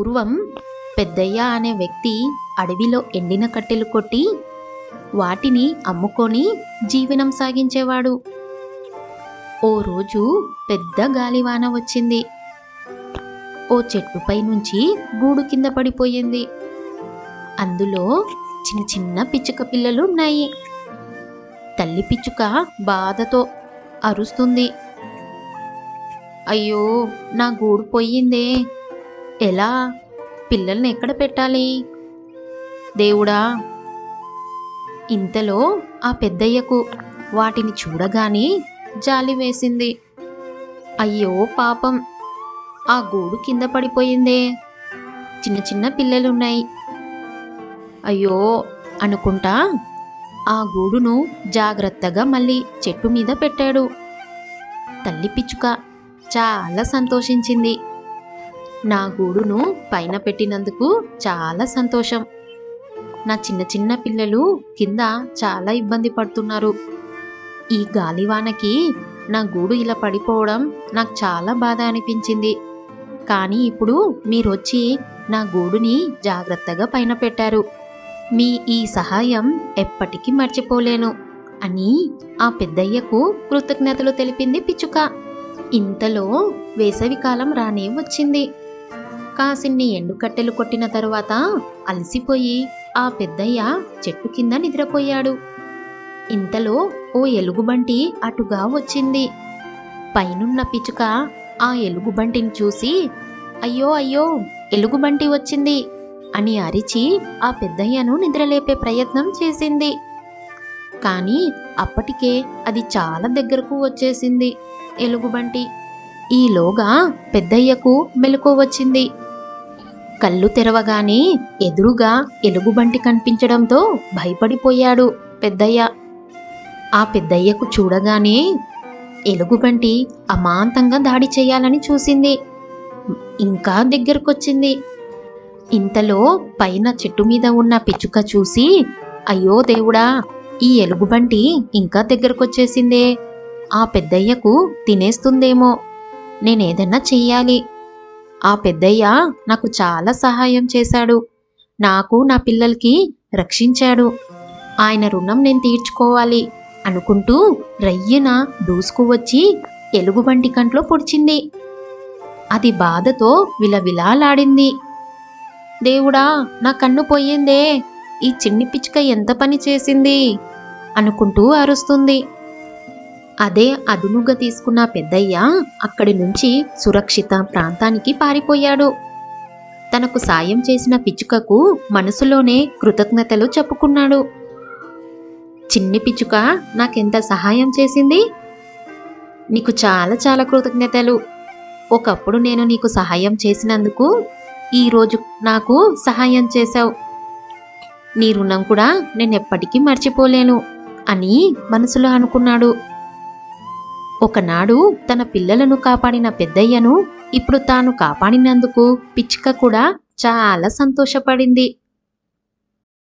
పూర్వం పెద్దయ్య అనే వ్యక్తి అడవిలో ఎండిన కట్టెలు కొట్టి వాటిని అమ్ముకొని జీవనం సాగించేవాడు. ఓ రోజు పెద్ద గాలివాన వచ్చింది. ఓ చెట్టుపై నుంచి గూడు కింద పడిపోయింది. అందులో చిన్న చిన్న పిచ్చుక పిల్లలు ఉన్నాయి. తల్లి పిచ్చుక బాధతో అరుస్తుంది, అయ్యో నా గూడు పోయిందే, ఎలా పిల్లల్ని ఎక్కడ పెట్టాలి దేవుడా. ఇంతలో ఆ పెద్దయ్యకు వాటిని చూడగానే జాలి వేసింది. అయ్యో పాపం, ఆ గూడు కింద పడిపోయిందే, చిన్న చిన్న పిల్లలున్నాయి. అయ్యో అనుకుంటా ఆ గూడును జాగ్రత్తగా మళ్ళీ చెట్టు మీద పెట్టాడు. తల్లి పిచ్చుక చాలా సంతోషించింది. నా గూడును పైన పెట్టినందుకు చాలా సంతోషం. నా చిన్న చిన్న పిల్లలు కింద చాలా ఇబ్బంది పడుతున్నారు. ఈ గాలివానకి నా గూడు ఇలా పడిపోవడం నాకు చాలా బాధ అనిపించింది. కానీ ఇప్పుడు మీరొచ్చి నా గూడుని జాగ్రత్తగా పైన పెట్టారు. మీ ఈ సహాయం ఎప్పటికీ మర్చిపోలేను అని ఆ పెద్దయ్యకు కృతజ్ఞతలు తెలిపింది పిచ్చుక. ఇంతలో వేసవికాలం రానే వచ్చింది. కాసిన్ని ఎండుకట్టెలు కొట్టిన తరువాత అలసిపోయి ఆ పెద్దయ్య చెట్టు కింద నిద్రపోయాడు. ఇంతలో ఓ ఎలుగుబంటి అటుగా వచ్చింది. పైనున్న పిచ్చుక ఆ ఎలుగుబంటిని చూసి, అయ్యో అయ్యో ఎలుగుబంటి వచ్చింది అని అరిచి ఆ పెద్దయ్యను నిద్రలేపే ప్రయత్నం చేసింది. కానీ అప్పటికే అది చాలా దగ్గరకు వచ్చేసింది ఎలుగుబంటి. ఈలోగా పెద్దయ్యకు మెలకువ వచ్చింది. కళ్ళు తెరవగానే ఎదురుగా ఎలుగుబంటి కనిపించడంతో భయపడిపోయాడు పెద్దయ్య. ఆ పెద్దయ్యకు చూడగానే ఎలుగుబంటి అమాంతంగా దాడి చేయాలని చూసింది. ఇంకా దగ్గరకొచ్చింది. ఇంతలో పైన చెట్టు మీద ఉన్న పిచ్చుక చూసి, అయ్యో దేవుడా, ఈ ఎలుగుబంటి ఇంకా దగ్గరకొచ్చేసిందే, ఆ పెద్దయ్యకు తినేస్తుందేమో, నేనేదన్నా చెయ్యాలి. ఆ పెద్దయ్య నాకు చాలా సహాయం చేశాడు, నాకు నా పిల్లలకి రక్షించాడు, ఆయన రుణం నేను తీర్చుకోవాలి అనుకుంటూ రయ్యన దూసుకువచ్చి ఎలుగుబంటి కంట్లో పొడిచింది. అది బాధతో విలవిలాలాడింది. దేవుడా, నా కన్ను పోయిందే, ఈ చిన్ని పిచ్చుక ఎంత పని చేసింది అనుకుంటూ అరుస్తుంది. అదే అదునుగా తీసుకున్న పెద్దయ్య అక్కడి నుంచి సురక్షిత ప్రాంతానికి పారిపోయాడు. తనకు సాయం చేసిన పిచ్చుకకు మనసులోనే కృతజ్ఞతలు చెప్పుకున్నాడు. చిన్ని పిచ్చుక నాకెంత సహాయం చేసింది, నీకు చాలా చాలా కృతజ్ఞతలు. ఒకప్పుడు నేను నీకు సహాయం చేసినందుకు ఈరోజు నాకు సహాయం చేశావు, నీ రుణం కూడా నేను ఎప్పటికీ మర్చిపోలేను అని మనసులో అనుకున్నాడు. ఒకనాడు తన పిల్లలను కాపాడిన పెద్దయ్యను ఇప్పుడు తాను కాపాడినందుకు పిచ్చుక కూడా చాలా సంతోషపడింది.